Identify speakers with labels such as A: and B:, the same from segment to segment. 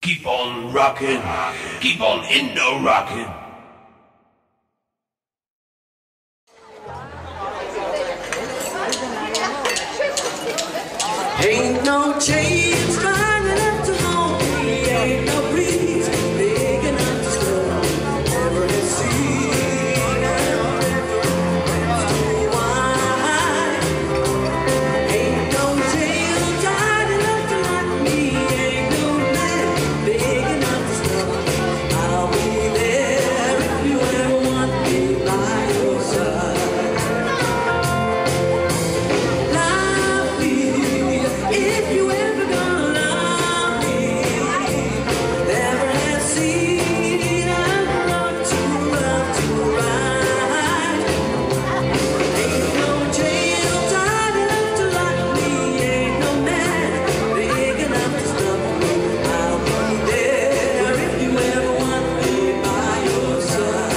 A: Keep on rocking, keep on Indo-rocking.
B: Ain't no chains strong enough to hold me, ain't no breeze big enough to slow ever has seen it's too wide. Ain't no tail tied enough to lock me, ain't no net big enough to stop. I'll be there if you ever want me by your side. If you ever gonna love me, never have seen a road to ride. Ain't no jail tight enough to lock me, ain't no man big enough to stop me. I'll be there if you ever want me by your side.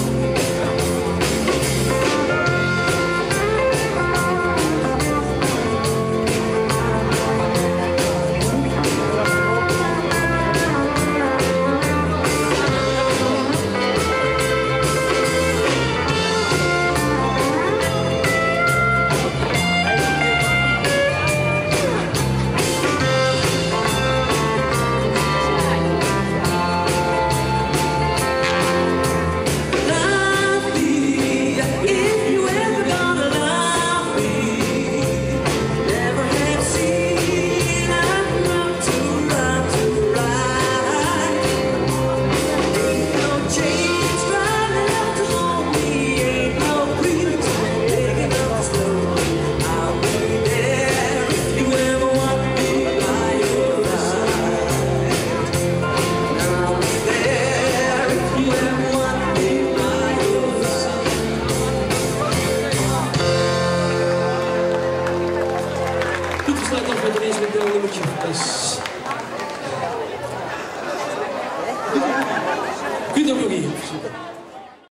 B: Goed, we sluiten af met een instrumenteel nummertje. Dus... Goed, nog hier.